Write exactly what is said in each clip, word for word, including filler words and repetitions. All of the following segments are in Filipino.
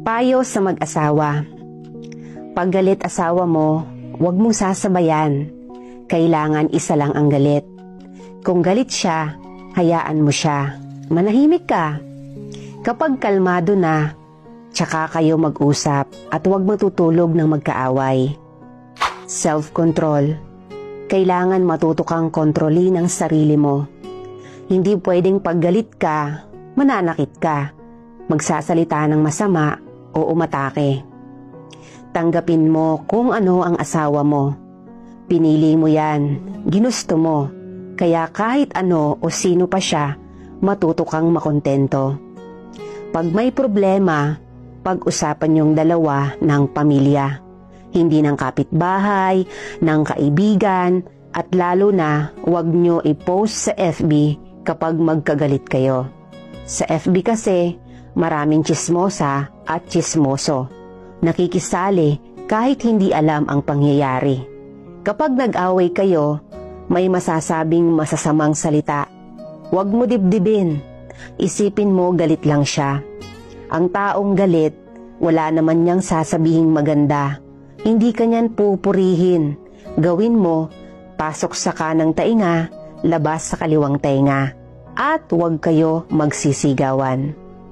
Payo sa mag-asawa. Pag galit asawa mo, huwag mong sasabayan. Kailangan isa lang ang galit. Kung galit siya, hayaan mo siya. Manahimik ka. Kapag kalmado na, tsaka kayo mag-usap at huwag matutulog ng magkaaway. Self-control. Kailangan matuto kang kontrolin ang sarili mo. Hindi pwedeng paggalit ka, mananakit ka, magsasalita ng masama o umatake. Tanggapin mo kung ano ang asawa mo. Pinili mo yan, ginusto mo, kaya kahit ano o sino pa siya, matuto kang makontento. Pag may problema, pag-usapan yung dalawa ng pamilya. Hindi ng kapitbahay, ng kaibigan, at lalo na huwag nyo i-post sa F B kapag magkagalit kayo. Sa F B kasi, maraming tsismosa at tsismoso. Nakikisali kahit hindi alam ang pangyayari. Kapag nag-away kayo, may masasabing masasamang salita. Huwag mo dibdibin. Isipin mo galit lang siya. Ang taong galit, wala naman niyang sasabihing maganda. Hindi ka niyan pupurihin. Gawin mo, pasok sa kanang tainga, labas sa kaliwang tainga. At huwag kayo magsisigawan.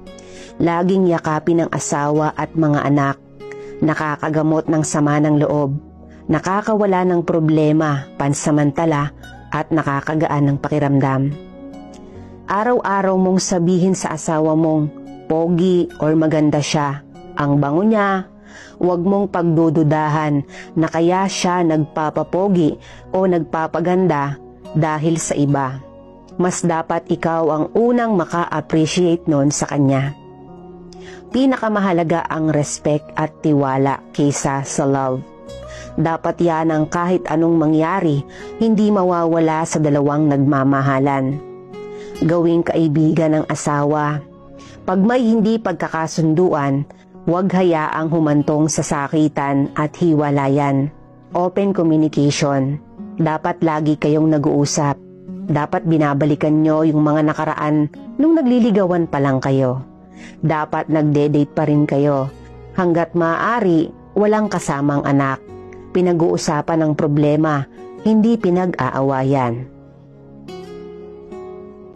Laging yakapin ng asawa at mga anak. Nakakagamot ng sama ng loob. Nakakawala ng problema, pansamantala, at nakakagaan ng pakiramdam. Araw-araw mong sabihin sa asawa mong pogi or maganda siya. Ang bango niya, huwag mong pagdududahan na kaya siya nagpapapogi o nagpapaganda dahil sa iba. Mas dapat ikaw ang unang maka-appreciate nun sa kanya. Pinakamahalaga ang respect at tiwala kaysa sa love. Dapat yan ang kahit anong mangyari, hindi mawawala sa dalawang nagmamahalan. Gawing kaibigan ng asawa. Pag may hindi pagkakasunduan, huwag hayaang humantong sa sakitan at hiwalayan. Open communication. Dapat lagi kayong nag-uusap. Dapat binabalikan nyo yung mga nakaraan nung nagliligawan pa lang kayo. Dapat nagde-date pa rin kayo. Hanggat maaari, walang kasamang anak. Pinag-uusapan ng problema, hindi pinag-aawayan.